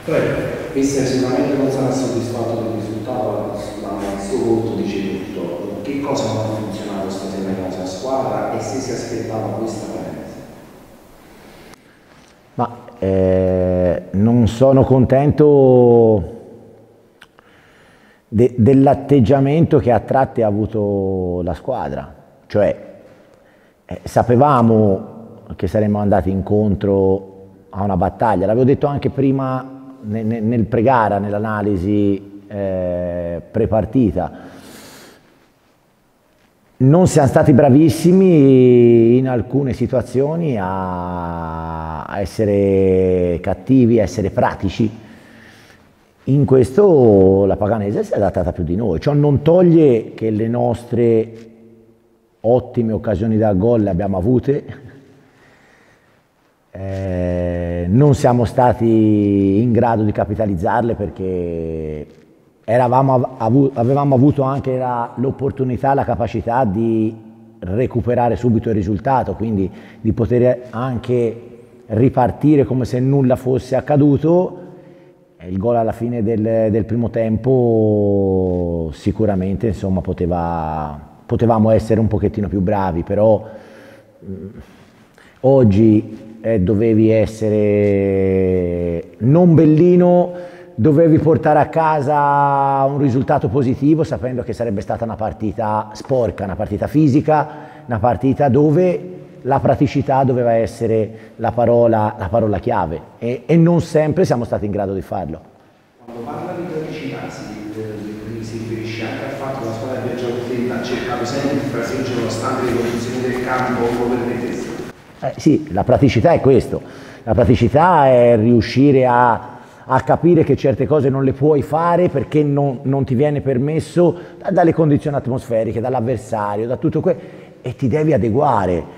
Visto che sicuramente non sarà soddisfatto del risultato, ma il suo voto dice tutto. Che cosa non ha funzionato stasera nella sua squadra e se si aspettava questa Ma non sono contento dell'atteggiamento che a tratti ha avuto la squadra, cioè sapevamo che saremmo andati incontro a una battaglia, l'avevo detto anche prima nel pre-gara, nell'analisi pre-partita. Non siamo stati bravissimi in alcune situazioni a essere cattivi, a essere pratici. In questo la Paganese si è adattata più di noi. Ciò non toglie che le nostre ottime occasioni da gol le abbiamo avute. Non siamo stati in grado di capitalizzarle perché avevamo avuto anche l'opportunità, la capacità di recuperare subito il risultato, quindi di poter anche ripartire come se nulla fosse accaduto. Il gol alla fine del primo tempo sicuramente, insomma, potevamo essere un pochettino più bravi, però oggi dovevi essere non bellino, dovevi portare a casa un risultato positivo sapendo che sarebbe stata una partita sporca, una partita fisica, una partita dove la praticità doveva essere la parola chiave e non sempre siamo stati in grado di farlo. Quando parla di praticità si riferisce anche al fatto che la squadra di Viaggio ha cercato sempre di fraseggiare nonostante le condizioni del campo lo permettessero. Sì, la praticità è questo, la praticità è riuscire a capire che certe cose non le puoi fare perché non ti viene permesso dalle condizioni atmosferiche, dall'avversario, da tutto quello, e ti devi adeguare.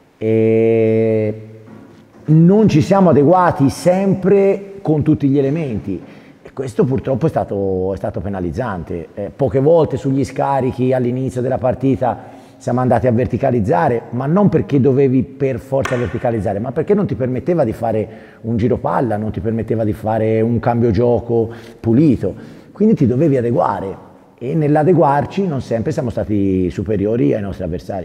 E non ci siamo adeguati sempre con tutti gli elementi e questo purtroppo è stato penalizzante. Poche volte sugli scarichi all'inizio della partita siamo andati a verticalizzare, ma non perché dovevi per forza verticalizzare, ma perché non ti permetteva di fare un giro palla, non ti permetteva di fare un cambio gioco pulito, quindi ti dovevi adeguare e nell'adeguarci non sempre siamo stati superiori ai nostri avversari.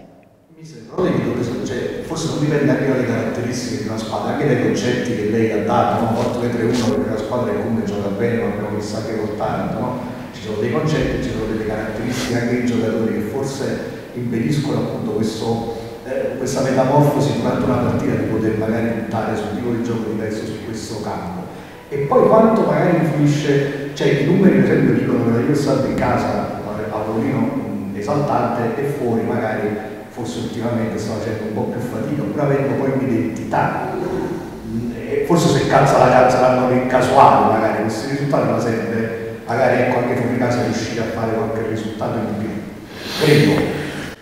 Forse non dipende anche dalle caratteristiche di una squadra, anche dai concetti che lei ha dato, no? 4-3-1 perché la squadra che comunque gioca bene, lo abbiamo visto anche col Taranto, no? Ci sono dei concetti, ci sono delle caratteristiche anche dei giocatori che forse impediscono appunto questa metamorfosi durante una partita di poter magari puntare su un tipo di gioco diverso su questo campo. E poi quanto magari influisce, cioè i numeri per esempio dicono che io stando in casa a Paolino esaltante e fuori magari forse ultimamente sta facendo un po' più fatica, pur avendo poi un'identità. Forse se calza la calza l'hanno casuale magari questi risultati, ma serve magari ecco anche fuori casa riuscire a fare qualche risultato in più. Credo.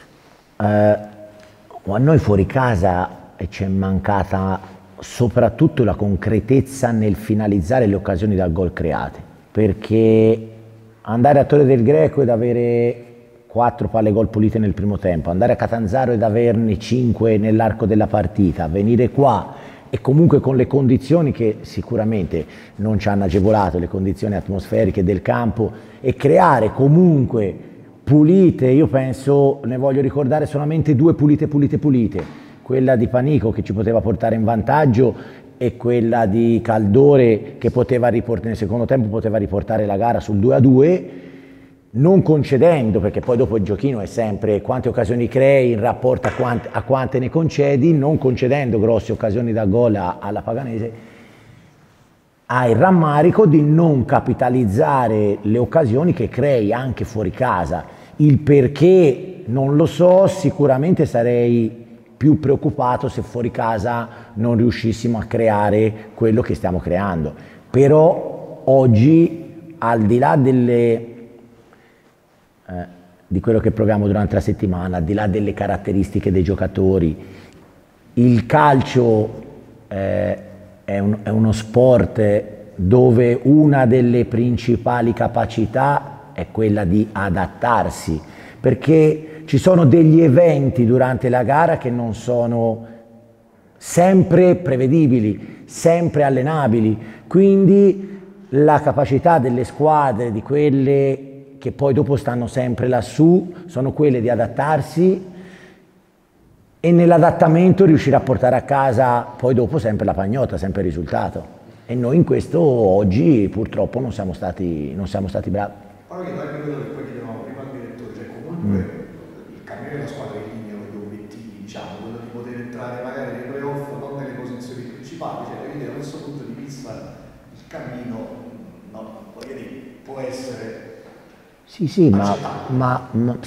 A noi fuori casa ci è mancata soprattutto la concretezza nel finalizzare le occasioni dal gol create, perché andare a Torre del Greco ed avere 4 palle gol pulite nel primo tempo, andare a Catanzaro ed averne 5 nell'arco della partita, venire qua e comunque con le condizioni che sicuramente non ci hanno agevolato, le condizioni atmosferiche del campo, e creare comunque pulite, io penso, ne voglio ricordare solamente 2 pulite, quella di Panico che ci poteva portare in vantaggio e quella di Caldore che poteva riportare, nel secondo tempo poteva riportare la gara sul 2-2, non concedendo, perché poi dopo il giochino è sempre quante occasioni crei in rapporto a quante ne concedi, non concedendo grosse occasioni da gol alla Paganese, hai il rammarico di non capitalizzare le occasioni che crei anche fuori casa. Il perché non lo so, sicuramente sarei più preoccupato se fuori casa non riuscissimo a creare quello che stiamo creando. Però oggi, al di là di quello che proviamo durante la settimana, al di là delle caratteristiche dei giocatori, il calcio è uno sport dove una delle principali capacità è quella di adattarsi, perché ci sono degli eventi durante la gara che non sono sempre prevedibili, sempre allenabili, quindi la capacità delle squadre, di quelle che poi dopo stanno sempre lassù, sono quelle di adattarsi e nell'adattamento riuscire a portare a casa poi dopo sempre la pagnotta, sempre il risultato. E noi in questo oggi purtroppo non siamo stati bravi. Poi anche quello che poi chiedevamo prima al direttore, cioè comunque il cammino della squadra in linea con gli obiettivi, diciamo, quello di poter entrare magari nei playoff non nelle posizioni principali, cioè quindi da questo punto di vista il cammino, no, voglio dire, può essere... Sì, ma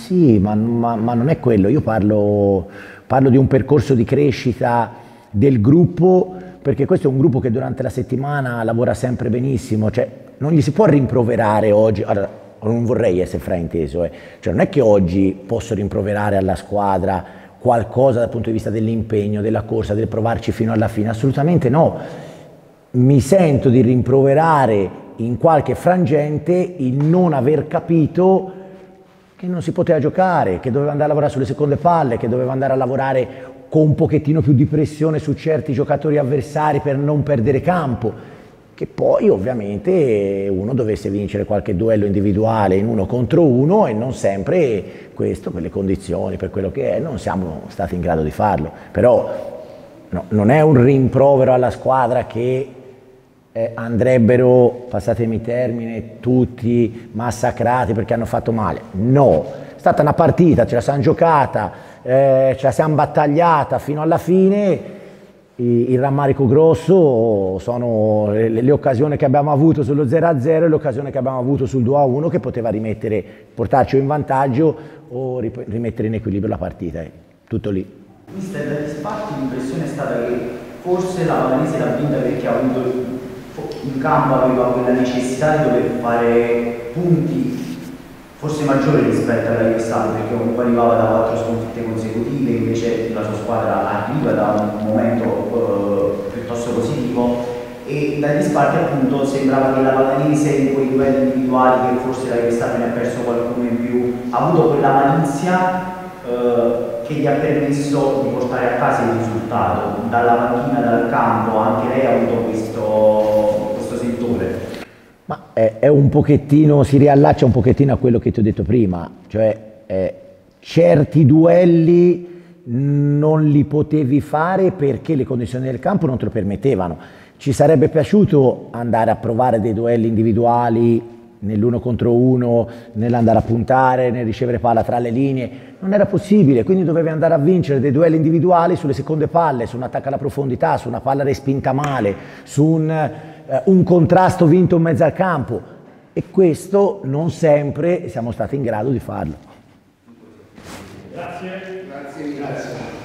non è quello, io parlo di un percorso di crescita del gruppo, perché questo è un gruppo che durante la settimana lavora sempre benissimo, cioè non gli si può rimproverare oggi, allora, non vorrei essere frainteso, cioè non è che oggi posso rimproverare alla squadra qualcosa dal punto di vista dell'impegno, della corsa, del provarci fino alla fine, assolutamente no, mi sento di rimproverare in qualche frangente il non aver capito che non si poteva giocare, che doveva andare a lavorare sulle seconde palle, che doveva andare a lavorare con un pochettino più di pressione su certi giocatori avversari per non perdere campo, che poi ovviamente uno dovesse vincere qualche duello individuale in 1 contro 1 e non sempre questo per le condizioni, per quello che è, non siamo stati in grado di farlo, però no, non è un rimprovero alla squadra che andrebbero, passatemi il termine, tutti massacrati perché hanno fatto male. No, è stata una partita, ce la siamo giocata, ce la siamo battagliata fino alla fine. Il rammarico grosso sono le occasioni che abbiamo avuto sullo 0-0 e l'occasione che abbiamo avuto sul 2-1 che poteva portarci in vantaggio o rimettere in equilibrio la partita. Tutto lì. Mister, dagli sparti l'impressione è stata che forse la Paganese l'ha vinta perché ha avuto in campo, aveva quella necessità di dover fare punti forse maggiori rispetto all'avversario, perché comunque arrivava da 4 sconfitte consecutive, invece la sua squadra arriva da un momento piuttosto positivo, e dagli sparti appunto sembrava che la Paganese in quei duelli individuali, che forse l'avversario ne ha perso qualcuno in più, ha avuto quella malizia che gli ha permesso di portare a casa il risultato. Dalla panchina, dal campo, anche lei ha avuto questo settore. Ma è un pochettino, si riallaccia un pochettino a quello che ti ho detto prima, cioè certi duelli non li potevi fare perché le condizioni del campo non te lo permettevano. Ci sarebbe piaciuto andare a provare dei duelli individuali nell'1 contro 1, nell'andare a puntare, nel ricevere palla tra le linee, non era possibile, quindi dovevi andare a vincere dei duelli individuali sulle seconde palle, su un attacco alla profondità, su una palla respinta male, su un contrasto vinto in mezzo al campo, e questo non sempre siamo stati in grado di farlo. Grazie.